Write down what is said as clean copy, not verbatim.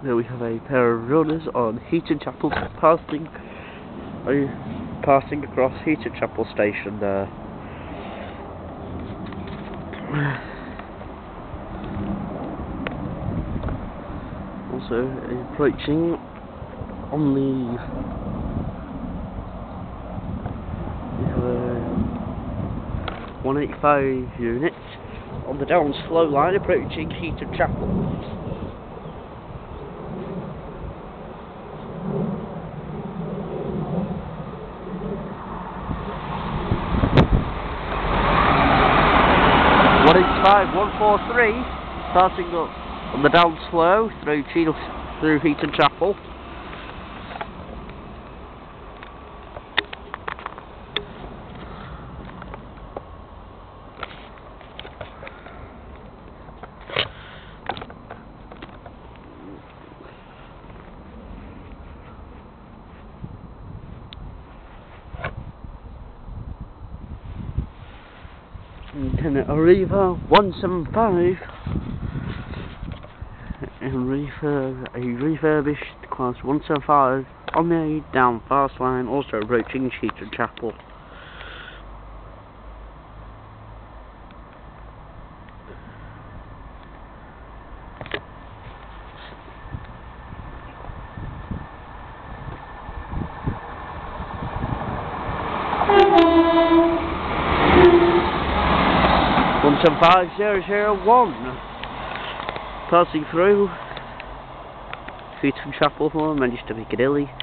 Here we have a pair of runners on Heaton Chapel passing across Heaton Chapel station there. Also approaching on the 185 unit on the down slow line approaching Heaton Chapel. Five 143 starting up on the down slow through Heaton Chapel. Lieutenant Arriva 175 and a refurbished class 175 on the down fast line, also approaching Heaton Chapel. One 175,001 passing through Heaton Chapel, managed to Piccadilly.